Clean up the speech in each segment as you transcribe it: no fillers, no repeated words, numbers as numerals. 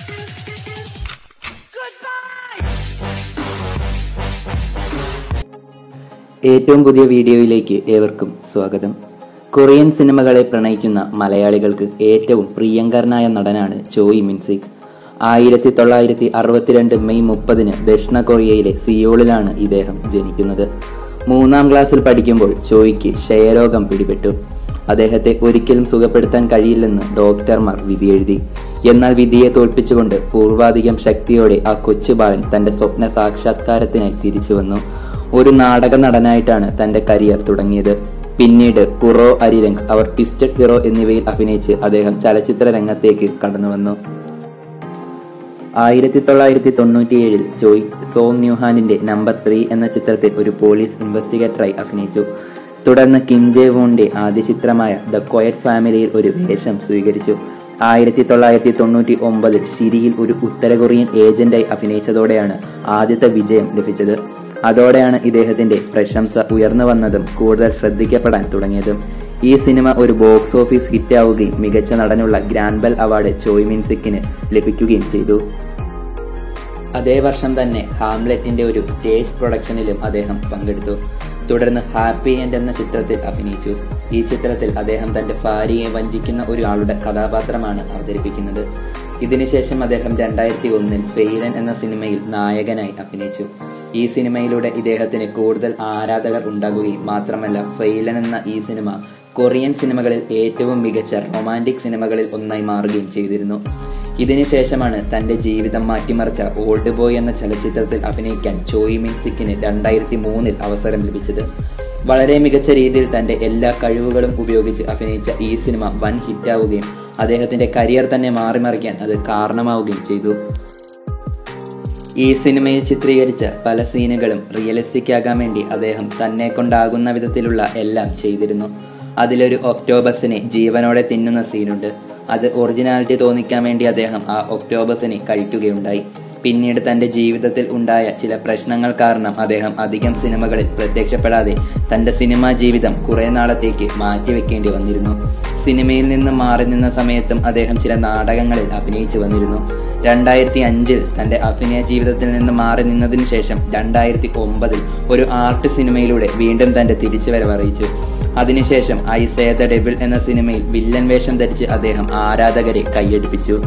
ഏറ്റവും പുതിയ വീഡിയോയിലേക്ക് ഏവർക്കും സ്വാഗതം. കൊറിയൻ സിനിമകളെ പ്രണയിക്കുന്ന മലയാളികൾക്ക് ഏറ്റവും പ്രിയങ്കരനായ നടനാണ് ചോയ് മിൻ-സിക്. 1962 മെയ് 30 ദക്ഷിണ കൊറിയയിലെ സിയോളിലാണ് ഇദ്ദേഹം ജനിക്കുന്നത്. 3ാം ക്ലാസ്സിൽ പഠിക്കുമ്പോൾ ചോയ്ക്ക് ക്ഷയരോഗം പിടിപെട്ടു. അദ്ദേഹത്തെ ഒരിക്കലും സുഖപ്പെടുത്താൻ കഴിയില്ലെന്ന് ഡോക്ടർമാർ വിധിയെഴുതി. എന്നാൽ വിധിയെ തോൽപ്പിച്ചുകൊണ്ട് പൂർവാധികം ശക്തിയോടെ ആ കൊച്ചു ബാലൻ തന്റെ സ്വപ്ന സാക്ഷാത്കാരത്തിനായി തിരിച്ചു വന്നു. ഒരു നാടക നടനായിട്ടാണ് തന്റെ കരിയർ തുടങ്ങിയത്. പിന്നീട് കുറോ അരിരംഗ്, അവർ ട്വിസ്റ്റഡ് ഹീറോ എന്നിവയിൽ അഭിനയിച്ച് അദ്ദേഹം ചലച്ചിത്ര രംഗത്തേക്ക് കടന്നുവന്നു. 1997 ചോയ് സോങ് ന്യൂഹാനിന്റെ നമ്പർ 3 എന്ന ചിത്രത്തിൽ ഒരു പോലീസ് ഇൻവെസ്റ്റിഗേറ്ററായി അഭിനയിച്ചു. തുടർന്ന് കിം ജെ വോണിന്റെ ആദ്യ ചിത്രമായ ദ ക്വയറ്റ് ഫാമിലിയിൽ ഒരു വേഷം സ്വീകരിച്ചു. 1999 ഷിരിയിൽ ഒരു ഉത്തര കൊറിയൻ ഏജന്റായി അഭിനയിച്ചതോടെയാണ് ആദ്യത്തെ വിജയം ലഭിച്ചത്. അതോടെയാണ് ഇദ്ദേഹത്തിന്റെ പ്രശംസ ഉയർന്നു വന്നതും കൂടുതൽ ശ്രദ്ധിക്കപ്പെടാൻ തുടങ്ങിയതും. ഈ സിനിമ ഒരു ബോക്സ് ഓഫീസ് ഹിറ്റാവുകയും മികച്ച നടനുള്ള ഗ്രാൻഡ് ബെൽ അവാർഡ് ചോയ് മിൻ-സിക്കിന് ലഭിക്കുകയും ചെയ്തു. അതേ വർഷം തന്നെ ഹാംലെറ്റിന്റെ ഒരു സ്റ്റേജ് പ്രൊഡക്ഷനിലും അദ്ദേഹം പങ്കെടുത്തു. തുടർന്ന് ഹാപ്പി എൻഡ് എന്ന ചിത്രത്തിൽ അഭിനയിച്ചു. ഈ ചിത്രത്തിൽ അദ്ദേഹം തന്റെ ഭാര്യയെ വഞ്ചിക്കുന്ന ഒരാളുടെ കഥാപാത്രമാണ് അവതരിപ്പിക്കുന്നത്. ഇതിനുശേഷം അദ്ദേഹം 2001 ഫെയിലൻ എന്ന സിനിമയിൽ നായകനായി അഭിനയിച്ചു. ഈ സിനിമയിലൂടെ ഇദ്ദേഹത്തിന് കൂടുതൽ ആരാധകർ ഉണ്ടാകുകയും മാത്രമല്ല, ഫെയിലൻ എന്ന ഈ സിനിമ കൊറിയൻ സിനിമകളിൽ ഏറ്റവും മികച്ച റൊമാന്റിക് സിനിമകളിൽ ഒന്നായി മാറുകയും ചെയ്തിരുന്നു. ഇതിനുശേഷമാണ് തന്റെ ജീവിതം മാറ്റിമറിച്ച ഓൾഡ് ബോയ് എന്ന ചലച്ചിത്രത്തിൽ അഭിനയിക്കാൻ ചോയ് മിൻ-സിക്കിന് 2003 അവസരം ലഭിച്ചത്. വളരെ മികച്ച രീതിയിൽ തന്റെ എല്ലാ കഴിവുകളും ഉപയോഗിച്ച് അഭിനയിച്ച ഈ സിനിമ വൻ ഹിറ്റാവുകയും അദ്ദേഹത്തിന്റെ കരിയർ തന്നെ മാറിമറിക്കാൻ അത് കാരണമാവുകയും ചെയ്തു. ഈ സിനിമയിൽ ചിത്രീകരിച്ച പല സീനുകളും റിയലിസ്റ്റിക് ആകാൻ വേണ്ടി അദ്ദേഹം തന്നെ കൊണ്ടാകുന്ന വിധത്തിലുള്ള എല്ലാം ചെയ്തിരുന്നു. അതിലൊരു ഒക്ടോബസിനെ ജീവനോടെ തിന്നുന്ന സീനുണ്ട്. അത് ഒറിജിനാലിറ്റി തോന്നിക്കാൻ വേണ്ടി അദ്ദേഹം ആ ഒക്ടോബസിനെ കഴിക്കുകയുണ്ടായി. പിന്നീട് തന്റെ ജീവിതത്തിൽ ഉണ്ടായ ചില പ്രശ്നങ്ങൾ കാരണം അദ്ദേഹം അധികം സിനിമകളിൽ പ്രത്യക്ഷപ്പെടാതെ തന്റെ സിനിമാ ജീവിതം കുറെ നാളത്തേക്ക് മാറ്റിവെക്കേണ്ടി വന്നിരുന്നു. സിനിമയിൽ നിന്ന് മാറി നിന്ന സമയത്തും അദ്ദേഹം ചില നാടകങ്ങളിൽ അഭിനയിച്ചു വന്നിരുന്നു. 2005 തന്റെ അഭിനയ ജീവിതത്തിൽ നിന്ന് മാറി നിന്നതിനു ശേഷം 2009 ഒരു ആർട്ട് സിനിമയിലൂടെ വീണ്ടും തന്റെ തിരിച്ചുവരവ് അറിയിച്ചു. അതിനുശേഷം ഐ സേ ദ ഡെവിൾ എന്ന സിനിമയിൽ വില്ലൻ വേഷം ധരിച്ച് അദ്ദേഹം ആരാധകരെ കൈയടിപ്പിച്ചു.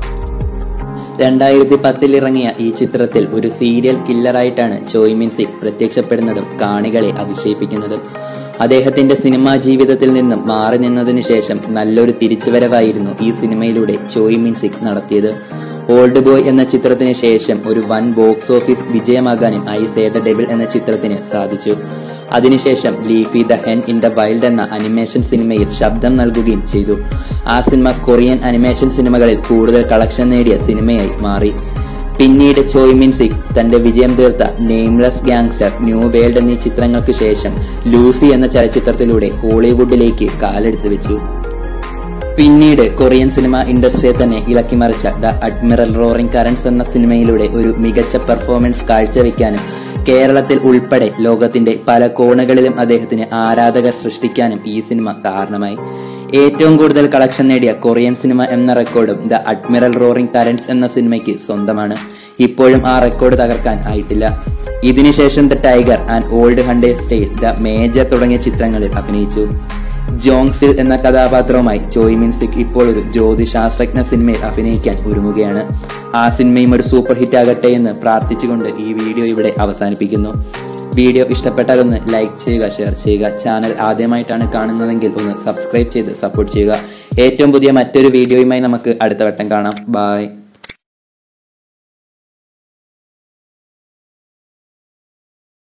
2010 ഇറങ്ങിയ ഈ ചിത്രത്തിൽ ഒരു സീരിയൽ കില്ലറായിട്ടാണ് ചോയ് മിൻ-സിക് പ്രത്യക്ഷപ്പെടുന്നതും കാണികളെ അതിശയിപ്പിക്കുന്നതും. അദ്ദേഹത്തിന്റെ സിനിമാ ജീവിതത്തിൽ നിന്നും മാറി നിന്നതിനു ശേഷം നല്ലൊരു തിരിച്ചുവരവായിരുന്നു ഈ സിനിമയിലൂടെ ചോയ് മിൻ-സിക് നടത്തിയത്. ഓൾഡ് ബോയ് എന്ന ചിത്രത്തിന് ശേഷം ഒരു വൻ ബോക്സ് ഓഫീസ് വിജയമാകാനും ഐ സേ ദ ഡെവിൾ എന്ന ചിത്രത്തിന് സാധിച്ചു. അതിനുശേഷം Leafie the hen in the wild എന്ന അനിമേഷൻ സിനിമയിൽ ശബ്ദം നൽകുകയും ചെയ്തു. ആ സിനിമ കൊറിയൻ അനിമേഷൻ സിനിമകളിൽ കൂടുതൽ കളക്ഷൻ നേടിയ സിനിമയായി മാറി. പിന്നീട് ചോയ് മിൻ-സിക് തന്റെ വിജയം തീർത്ത നെയിംലെസ് ഗാങ്സ്റ്റർ, ന്യൂ വേൾഡ് എന്നീ ചിത്രങ്ങൾക്ക് ശേഷം ലൂസി എന്ന ചലച്ചിത്രത്തിലൂടെ ഹോളിവുഡിലേക്ക് കാലെടുത്തു വെച്ചു. പിന്നീട് കൊറിയൻ സിനിമ ഇൻഡസ്ട്രിയെ തന്നെ ഇളക്കിമറിച്ച ദ അഡ്മിറൽ റോറിംഗ് കറൻസ് എന്ന സിനിമയിലൂടെ ഒരു മികച്ച പെർഫോമൻസ് കാഴ്ചവെക്കാനും കേരളത്തിൽ ഉൾപ്പെടെ ലോകത്തിന്റെ പല കോണുകളിലും അദ്ദേഹത്തിന് ആരാധകർ സൃഷ്ടിക്കാനും ഈ സിനിമ കാരണമായി. ഏറ്റവും കൂടുതൽ കളക്ഷൻ നേടിയ കൊറിയൻ സിനിമ എന്ന റെക്കോർഡും ദ അഡ്മിറൽ റോറിംഗ് കറൻസ് എന്ന സിനിമയ്ക്ക് സ്വന്തമാണ്. ഇപ്പോഴും ആ റെക്കോർഡ് തകർക്കാൻ ആയിട്ടില്ല. ഇതിനുശേഷം the tiger and old hunter's tale, the major തുടങ്ങിയ ചിത്രങ്ങളിൽ അഭിനയിച്ചു. ജോങ്സിൽ എന്ന കഥാപാത്രവുമായി ചോയ് മിൻ-സിക് ഇപ്പോൾ ഒരു ജ്യോതിശാസ്ത്രജ്ഞ സിനിമയിൽ അഭിനയിക്കാൻ ഒരുങ്ങുകയാണ്. ആ സിനിമയും ഒരു സൂപ്പർ ഹിറ്റ് ആകട്ടെ എന്ന് പ്രാർത്ഥിച്ചുകൊണ്ട് ഈ വീഡിയോ ഇവിടെ അവസാനിപ്പിക്കുന്നു. വീഡിയോ ഇഷ്ടപ്പെട്ടാൽ ഒന്ന് ലൈക്ക് ചെയ്യുക, ഷെയർ ചെയ്യുക. ചാനൽ ആദ്യമായിട്ടാണ് കാണുന്നതെങ്കിൽ ഒന്ന് സബ്സ്ക്രൈബ് ചെയ്ത് സപ്പോർട്ട് ചെയ്യുക. ഏറ്റവും പുതിയ മറ്റൊരു വീഡിയോയുമായി നമുക്ക് അടുത്ത വട്ടം കാണാം. ബൈ.